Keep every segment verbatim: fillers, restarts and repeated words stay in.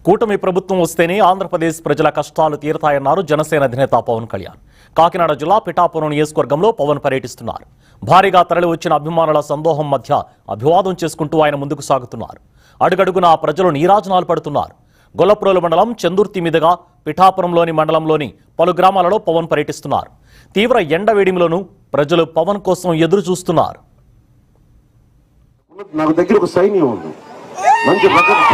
కూటమి ప్రభుత్వం వస్తేనే ఆంధ్రప్రదేశ్ ప్రజల కష్టాలు తీరతాయన్నారు జనసేన అధినేత పవన్ కళ్యాణ్. కాకినాడ జిల్లా పిఠాపురం నియోజకవర్గంలో పవన్ పర్యటిస్తున్నారు. భారీగా తరలి వచ్చిన అభిమానుల సందోహం మధ్య అభివాదం చేసుకుంటూ ఆయన ముందుకు సాగుతున్నారు. అడుగడుగునా ప్రజలు నీరాజనాలు పడుతున్నారు. గొల్లప్రోలు మండలం చందుర్తి మీదుగా పిఠాపురంలోని మండలంలోని పలు గ్రామాలలో పవన్ పర్యటిస్తున్నారు. తీవ్ర ఎండ వేడిమిలోనూ ప్రజలు పవన్ కోసం ఎదురు చూస్తున్నారు. నాకు దగ్గర ఒక సైన్యం ఉంది, మంచి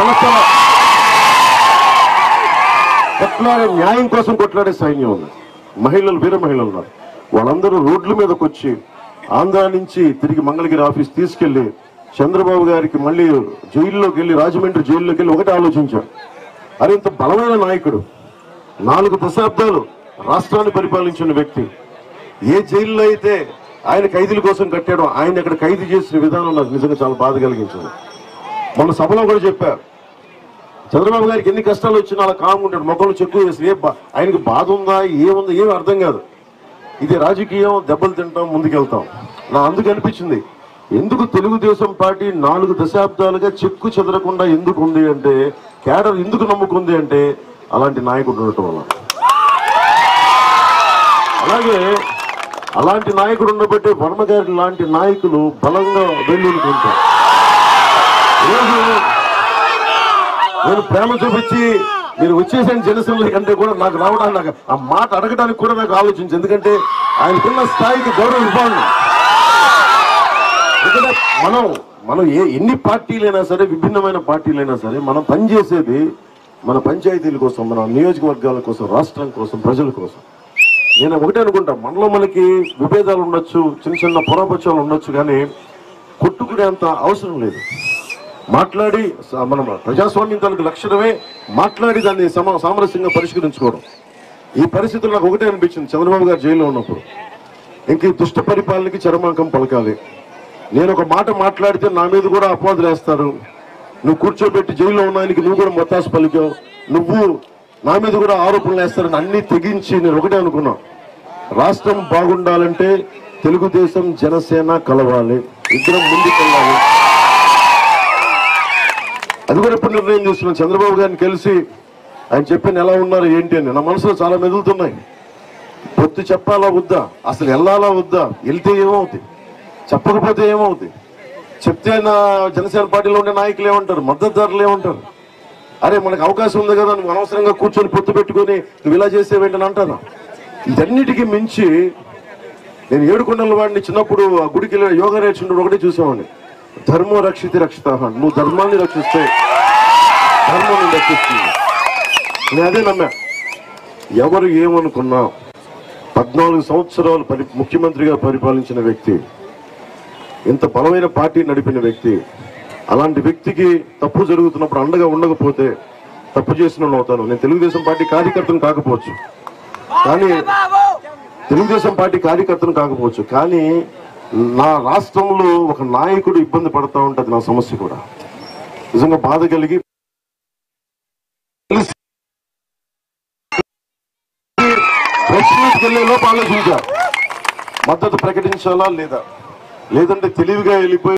కొట్లాడే న్యాయం కోసం కొట్లాడే సైన్యం ఉంది. మహిళలు వీర మహిళలు ఉన్నారు. వాళ్ళందరూ రోడ్ల మీదకి వచ్చి ఆంధ్ర నుంచి తిరిగి మంగళగిరి ఆఫీస్ తీసుకెళ్లి చంద్రబాబు గారికి మళ్ళీ జైల్లోకి వెళ్ళి రాజమండ్రి జైల్లోకి వెళ్ళి ఒకటి ఆలోచించారు. అరే ఇంత బలమైన నాయకుడు, నాలుగు దశాబ్దాలు రాష్ట్రాన్ని పరిపాలించిన వ్యక్తి, ఏ జైల్లో అయితే ఆయన ఖైదీల కోసం కట్టాడో ఆయన అక్కడ ఖైదీ చేసిన విధానం నాకు నిజంగా చాలా బాధ కలిగించింది. మన సభలో కూడా చెప్పారు, చంద్రబాబు గారికి ఎన్ని కష్టాలు వచ్చినా అలా కాముంటాడు, మొక్కలు చెక్కు చేసి ఏ ఆయనకి బాధ ఉందా ఏముందా ఏమి అర్థం కాదు. ఇది రాజకీయం, దెబ్బలు తింటాం, ముందుకెళ్తాం. నా అందుకు అనిపించింది, ఎందుకు తెలుగుదేశం పార్టీ నాలుగు దశాబ్దాలుగా చెక్కు చెదరకుండా ఎందుకు ఉంది అంటే, కేడర్ ఎందుకు నమ్ముకుంది అంటే అలాంటి నాయకుడు ఉండటం వల్ల. అలాగే అలాంటి నాయకుడు ఉండబట్టే వర్మ గారి లాంటి నాయకులు బలంగా వెళ్ళుకుంటారు. నేను ప్రేమ చూపించి మీరు వచ్చేసిన జనసేన కంటే కూడా నాకు రావడానికి నాకు ఆ మాట అడగడానికి కూడా నాకు ఆలోచించి, ఎందుకంటే ఆయనకున్న స్థాయికి గౌరవం ఇవ్వాలి. ఎందుకంటే మనం మనం ఏ ఎన్ని పార్టీలైనా సరే, విభిన్నమైన పార్టీలైనా సరే, మనం పనిచేసేది మన పంచాయతీల కోసం, మన నియోజకవర్గాల కోసం, రాష్ట్రం కోసం, ప్రజల కోసం. నేను ఒకటే అనుకుంటా, మనలో మనకి విభేదాలు ఉండొచ్చు, చిన్న చిన్న పొరపక్షాలు ఉండొచ్చు, కానీ కొట్టుకునేంత అవసరం లేదు. మాట్లాడి మనం ప్రజాస్వామ్యం తనకు లక్షణమే మాట్లాడి దాన్ని సమ సామరస్యంగా పరిష్కరించుకోవడం. ఈ పరిస్థితుల్లో నాకు ఒకటే అనిపించింది, చంద్రబాబు గారు జైల్లో ఉన్నప్పుడు ఇంక ఈ దుష్ట పరిపాలనకి చరమాంకం పలకాలి. నేను ఒక మాట మాట్లాడితే నా మీద కూడా అపవాదులు వేస్తారు. నువ్వు కూర్చోబెట్టి జైల్లో ఉన్నానికి నువ్వు కూడా మొత్తాసు పలికావు, నువ్వు నా మీద కూడా ఆరోపణలు వేస్తారని అన్ని తెగించి నేను ఒకటే అనుకున్నా, రాష్ట్రం బాగుండాలంటే తెలుగుదేశం జనసేన కలవాలి, ఇద్దరం ముందుకెళ్ళాలి. అది కూడా ఎప్పుడు నిర్ణయం చేస్తున్నాను. చంద్రబాబు గారిని కలిసి ఆయన చెప్పిన ఎలా ఉన్నారు ఏంటి అని నా మనసులో చాలా మెదులుతున్నాయి. పొత్తు చెప్పాలా వద్దా, అసలు వెళ్ళాలా వద్దా, వెళ్తే ఏమవుతుంది, చెప్పకపోతే ఏమవుతుంది, చెప్తే నా జనసేన పార్టీలో ఉండే నాయకులు ఏమంటారు, మద్దతుదారులు ఏమంటారు, అరే మనకు అవకాశం ఉంది కదా నువ్వు అనవసరంగా కూర్చొని పొత్తు పెట్టుకొని నువ్వు ఇలా చేసేవేంటని అంటారా. ఇదన్నిటికీ మించి నేను ఏడుకొండల వాడిని చిన్నప్పుడు ఆ గుడికి యోగా నేర్చుకుంటూ ఒకటే చూసేవాడిని, ధర్మో రక్షితి రక్షిత, నువ్వు ధర్మాన్ని రక్షిస్తే ధర్మాన్ని రక్షిస్తుంది. నేను అదే నమ్మా. ఎవరు ఏమనుకున్నా పద్నాలుగు సంవత్సరాలు పరి ముఖ్యమంత్రిగా పరిపాలించిన వ్యక్తి, ఇంత బలమైన పార్టీ నడిపిన వ్యక్తి, అలాంటి వ్యక్తికి తప్పు జరుగుతున్నప్పుడు అండగా ఉండకపోతే తప్పు చేసిన అవుతాను. నేను తెలుగుదేశం పార్టీ కార్యకర్తను కాకపోవచ్చు కానీ తెలుగుదేశం పార్టీ కార్యకర్తను కాకపోవచ్చు కానీ నా రాష్ట్రంలో ఒక నాయకుడు ఇబ్బంది పడతా ఉంటుంది, నా సమస్య కూడా నిజంగా బాధ కలిగి ప్రశ్నకి వెళ్ళే లోపు ఆలోచించా, మద్దతు ప్రకటించాలా లేదా, లేదంటే తెలివిగా వెళ్ళిపోయి